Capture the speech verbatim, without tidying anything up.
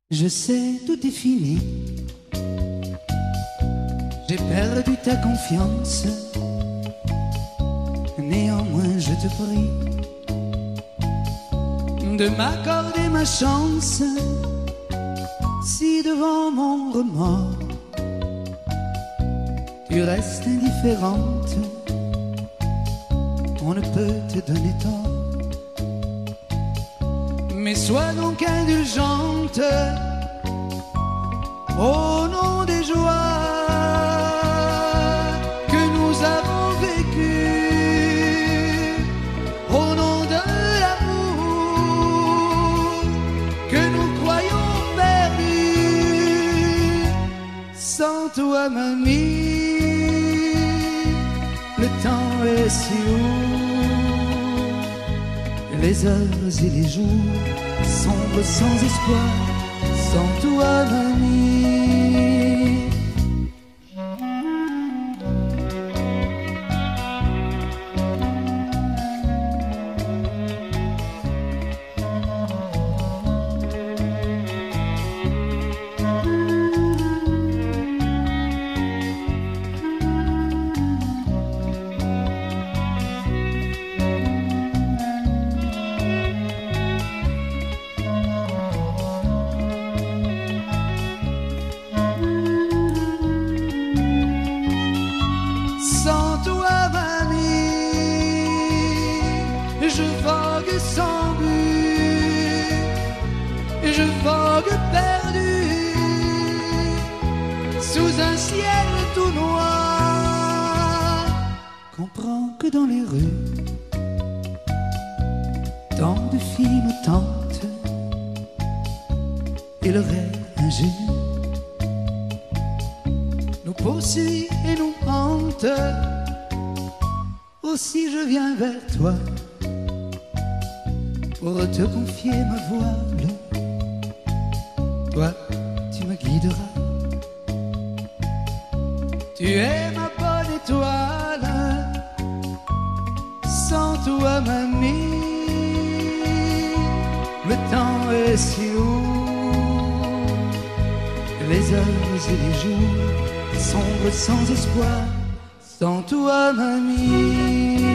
Je sais, tout est fini. J'ai perdu ta confiance. Néanmoins, je te prie de m'accorder ma chance. Si devant mon remords tu restes indifférente, on ne peut te donner tort. Mais sois donc indulgente au nom des joies que nous avons vécues, au nom de l'amour que nous croyons perdu. Sans toi, mamie, le temps est si lourd, les heures et les jours sombres sans espoir. Sans toi, mamie. Sans toi, mamie, je vogue sans but, je vogue perdu sous un ciel tout noir. Comprends que dans les rues, tant de filles nous tentent et le rêve ingénu nous poursuit et nous hante. Aussi je viens vers toi pour te confier ma voile. Toi, tu me guideras. Tu es ma bonne étoile. Sans toi, mamie, le temps est si lourd, les heures et les jours sombres sans espoir. Sans toi, mamie.